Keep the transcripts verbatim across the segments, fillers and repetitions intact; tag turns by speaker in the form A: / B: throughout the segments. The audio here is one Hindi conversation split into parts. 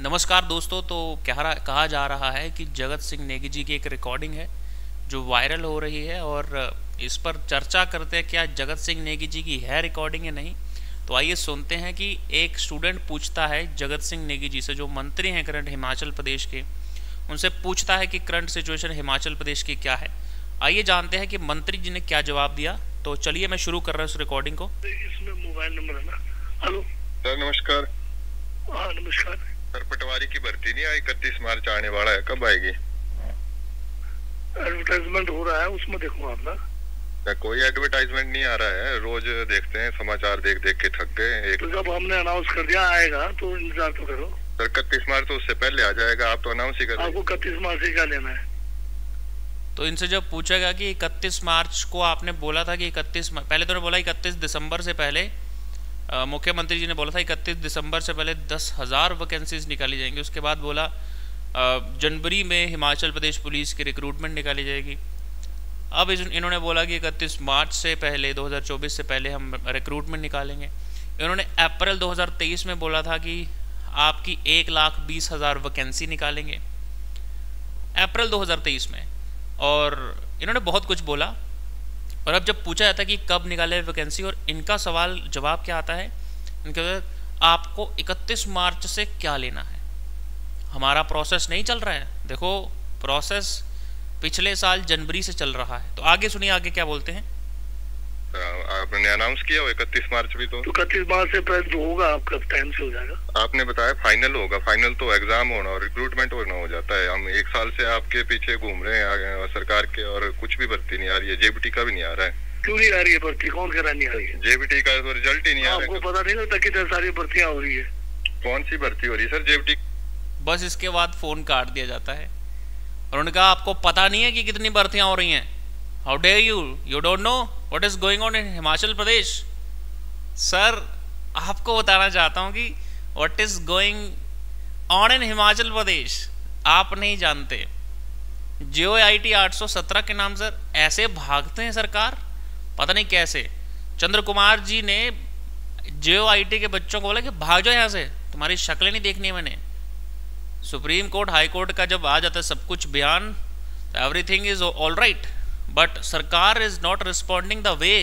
A: नमस्कार दोस्तों। तो कहा कहा जा रहा है कि जगत सिंह नेगी जी की एक रिकॉर्डिंग है जो वायरल हो रही है और इस पर चर्चा करते हैं क्या जगत सिंह नेगी जी की है रिकॉर्डिंग या नहीं। तो आइए सुनते हैं कि एक स्टूडेंट पूछता है जगत सिंह नेगी जी से, जो मंत्री हैं करंट हिमाचल प्रदेश के, उनसे पूछता है कि करंट सिचुएशन हिमाचल प्रदेश की क्या है। आइए जानते हैं कि मंत्री जी ने क्या जवाब दिया। तो चलिए मैं शुरू कर रहा हूँ इस रिकॉर्डिंग को।
B: इसमें मोबाइल नंबर है ना। हेलो
C: सर नमस्कार।
B: हाँ नमस्कार
C: सर पटवारी की भर्ती नहीं आई, इकतीस मार्च आने वाला है, कब आएगी?
B: एडवर्टाइजमेंट हो रहा है उसमें देखो आप ना।
C: क्या कोई एडवर्टाइजमेंट नहीं आ रहा है? रोज देखते हैं समाचार, देख देख के थक गए। एक
B: तो जब हमने अनाउंस कर दिया आएगा तो इंतजार तो करो।
C: सर इकतीस मार्च तो उससे पहले आ जाएगा, आप तो अनाउंस ही कर रहे हैं।
B: आपको इकतीस मार्च से क्या लेना है?
A: तो इनसे जब पूछा गया कि इकतीस मार्च को आपने बोला था कि इकतीस, पहले तो ने बोला इकतीस दिसंबर से पहले, मुख्यमंत्री जी ने बोला था इकतीस दिसंबर से पहले दस हज़ार वैकेंसीज निकाली जाएंगी। उसके बाद बोला जनवरी में हिमाचल प्रदेश पुलिस की रिक्रूटमेंट निकाली जाएगी। अब इन्होंने बोला कि इकतीस मार्च से पहले दो हज़ार चौबीस से पहले हम रिक्रूटमेंट निकालेंगे। इन्होंने अप्रैल दो हज़ार तेईस में बोला था कि आपकी एक लाख बीस हज़ार वैकेंसी निकालेंगे, अप्रैल दो हज़ार तेईस में। और इन्होंने बहुत कुछ बोला। और अब जब पूछा जाता है कि कब निकाले वैकेंसी, और इनका सवाल जवाब क्या आता है, इनके आपको इकतीस मार्च से क्या लेना है, हमारा प्रोसेस नहीं चल रहा है। देखो प्रोसेस पिछले साल जनवरी से चल रहा है। तो आगे सुनिए आगे क्या बोलते हैं।
C: आपने अनाउंस किया हो इकतीस मार्च भी, तो
B: इकतीस मार्च से पहले जो होगा आपका टाइम से हो जाएगा।
C: आपने बताया फाइनल होगा। फाइनल तो एग्जाम होना और रिक्रूटमेंट होना हो जाता है। हम एक साल से आपके पीछे घूम रहे हैं सरकार के, और कुछ भी भर्ती नहीं आ रही है। जेबीटी का भी नहीं आ रहा है।
B: क्यों नहीं आ रही है भर्ती? कौन कह रहा नहीं आ रही है?
C: जेबीटी का तो रिजल्ट ही नहीं आ रहा है।
B: आपको पता नहीं लगता कितनी सारी भर्तियां हो रही है?
C: कौन सी भर्ती हो रही है सर? जेबीटी।
A: बस इसके बाद फोन काट दिया जाता है और उन्होंने कहा आपको पता नहीं है कि कितनी भर्तियां हो रही हैं? How dare you, you don't know what is going on in Himachal Pradesh. Sir आपको बताना चाहता हूं कि what is going on in Himachal Pradesh आप नहीं जानते। जियो आई टी आठ सौ सत्रह के नाम सर ऐसे भागते हैं सरकार, पता नहीं कैसे। चंद्र कुमार जी ने जियो आई टी के बच्चों को बोला कि भाग जाओ यहाँ से, तुम्हारी शक्लें नहीं देखनी है मैंने। सुप्रीम कोर्ट हाई कोर्ट का जब आ जाता है सब कुछ बयान, everything is all right, but सरकार is not responding the way.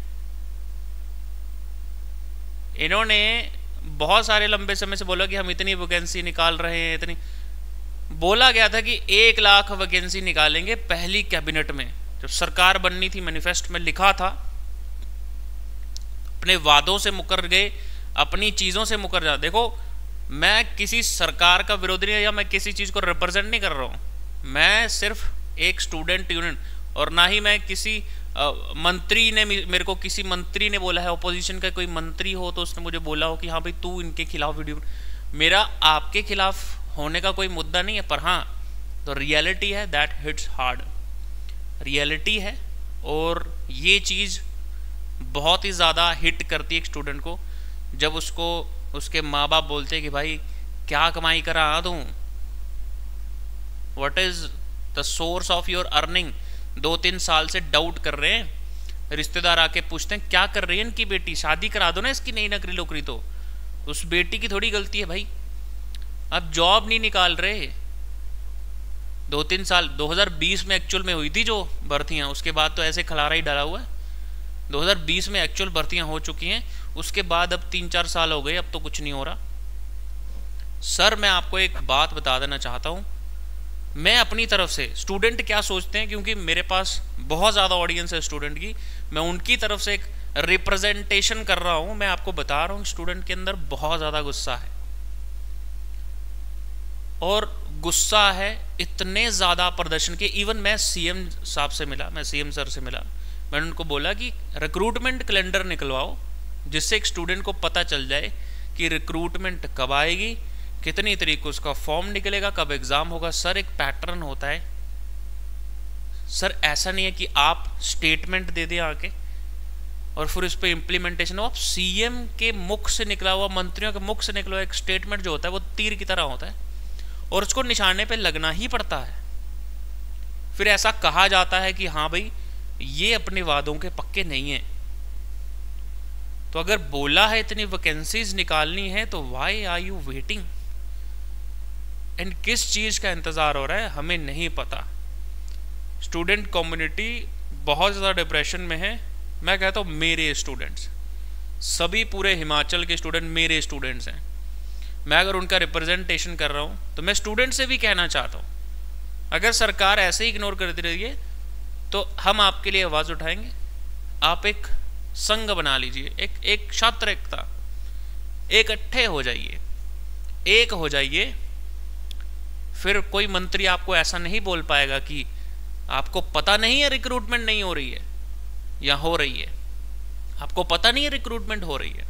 A: इन्होंने बहुत सारे लंबे समय से बोला कि हम इतनी वैकेंसी निकाल रहे हैं, इतनी बोला गया था कि एक लाख वैकेंसी निकालेंगे पहली कैबिनेट में। जब सरकार बननी थी मैनिफेस्टो में लिखा था, अपने वादों से मुकर गए, अपनी चीजों से मुकर जा। देखो मैं किसी सरकार का विरोधी नहीं, या मैं किसी चीज को रिप्रेजेंट नहीं कर रहा हूं। मैं सिर्फ एक स्टूडेंट यूनियन, और ना ही मैं किसी आ, मंत्री ने मेरे को किसी मंत्री ने बोला है, ऑपोजिशन का कोई मंत्री हो तो उसने मुझे बोला हो कि हाँ भाई तू इनके खिलाफ वीडियो। मेरा आपके खिलाफ होने का कोई मुद्दा नहीं है, पर हाँ तो रियलिटी है दैट हिट्स हार्ड, रियलिटी है। और ये चीज़ बहुत ही ज़्यादा हिट करती है एक स्टूडेंट को, जब उसको उसके माँ बाप बोलते हैं कि भाई क्या कमाई कर रहा तू, what is the source of your earning. दो तीन साल से डाउट कर रहे हैं, रिश्तेदार आके पूछते हैं क्या कर रही है इनकी बेटी, शादी करा दो ना इसकी नई नौकरी लोकरी। तो उस बेटी की थोड़ी गलती है भाई, अब जॉब नहीं निकाल रहे। दो तीन साल दो हज़ार बीस में एक्चुअल में हुई थी जो भर्तियां, उसके बाद तो ऐसे खलारा ही डाला हुआ है। दो हज़ार बीस में एक्चुअल भर्तियां हो चुकी हैं, उसके बाद अब तीन चार साल हो गए, अब तो कुछ नहीं हो रहा। सर मैं आपको एक बात बता देना चाहता हूं, मैं अपनी तरफ से स्टूडेंट क्या सोचते हैं, क्योंकि मेरे पास बहुत ज़्यादा ऑडियंस है स्टूडेंट की, मैं उनकी तरफ से एक रिप्रेजेंटेशन कर रहा हूं। मैं आपको बता रहा हूं स्टूडेंट के अंदर बहुत ज़्यादा गुस्सा है, और गुस्सा है इतने ज़्यादा प्रदर्शन के। इवन मैं सीएम साहब से मिला, मैं सीएम सर से मिला, मैंने उनको बोला कि रिक्रूटमेंट कैलेंडर निकलवाओ, जिससे एक स्टूडेंट को पता चल जाए कि रिक्रूटमेंट कब आएगी, कितनी तारीख को उसका फॉर्म निकलेगा, कब एग्ज़ाम होगा। सर एक पैटर्न होता है सर, ऐसा नहीं है कि आप स्टेटमेंट दे दें आके और फिर इस पर इम्प्लीमेंटेशन हो। आप सीएम के मुख से निकला हुआ, मंत्रियों के मुख से निकला हुआ एक स्टेटमेंट जो होता है वो तीर की तरह होता है, और उसको निशाने पे लगना ही पड़ता है। फिर ऐसा कहा जाता है कि हाँ भाई ये अपने वादों के पक्के नहीं है। तो अगर बोला है इतनी वैकेंसीज निकालनी है तो why are you waiting? And किस चीज़ का इंतज़ार हो रहा है हमें नहीं पता। स्टूडेंट कम्युनिटी बहुत ज़्यादा डिप्रेशन में है। मैं कहता हूँ मेरे स्टूडेंट्स, सभी पूरे हिमाचल के स्टूडेंट मेरे स्टूडेंट्स हैं। मैं अगर उनका रिप्रेजेंटेशन कर रहा हूँ तो मैं स्टूडेंट से भी कहना चाहता हूँ, अगर सरकार ऐसे ही इग्नोर करती रही है तो हम आपके लिए आवाज़ उठाएंगे। आप एक संघ बना लीजिए, एक एक छात्र एकता, इकट्ठे हो जाइए, एक हो जाइए। फिर कोई मंत्री आपको ऐसा नहीं बोल पाएगा कि आपको पता नहीं है रिक्रूटमेंट नहीं हो रही है या हो रही है, आपको पता नहीं है रिक्रूटमेंट हो रही है।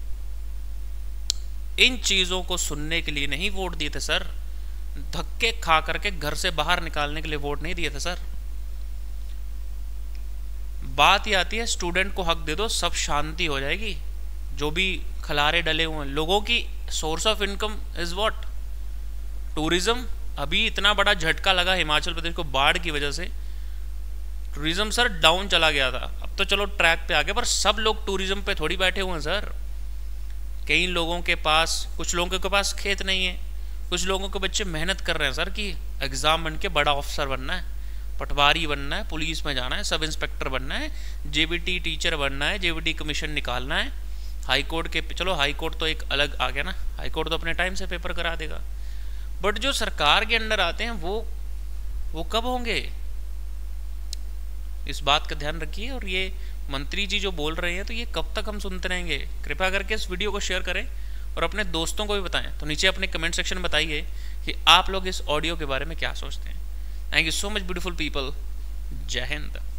A: इन चीज़ों को सुनने के लिए नहीं वोट दिए थे सर, धक्के खा करके घर से बाहर निकालने के लिए वोट नहीं दिए थे सर। बात ये आती है स्टूडेंट को हक दे दो, सब शांति हो जाएगी। जो भी खलारे डले हुए हैं लोगों की source of income is what, tourism. अभी इतना बड़ा झटका लगा हिमाचल प्रदेश को बाढ़ की वजह से, टूरिज्म सर डाउन चला गया था। अब तो चलो ट्रैक पे आ गया, पर सब लोग टूरिज्म पे थोड़ी बैठे हुए हैं सर। कई लोगों के पास, कुछ लोगों के पास खेत नहीं है, कुछ लोगों के बच्चे मेहनत कर रहे हैं सर कि एग्ज़ाम बन के बड़ा ऑफिसर बनना है, पटवारी बनना है, पुलिस में जाना है, सब इंस्पेक्टर बनना है, जेबीटी टीचर बनना है, जेबीटी कमीशन निकालना है, हाई कोर्ट के, चलो हाई कोर्ट तो एक अलग आ गया ना, हाई कोर्ट तो अपने टाइम से पेपर करा देगा। बट जो सरकार के अंडर आते हैं वो वो कब होंगे, इस बात का ध्यान रखिए। और ये मंत्री जी जो बोल रहे हैं तो ये कब तक हम सुनते रहेंगे। कृपया करके इस वीडियो को शेयर करें और अपने दोस्तों को भी बताएं। तो नीचे अपने कमेंट सेक्शन में बताइए कि आप लोग इस ऑडियो के बारे में क्या सोचते हैं। Thank you so much beautiful people. जय हिंद।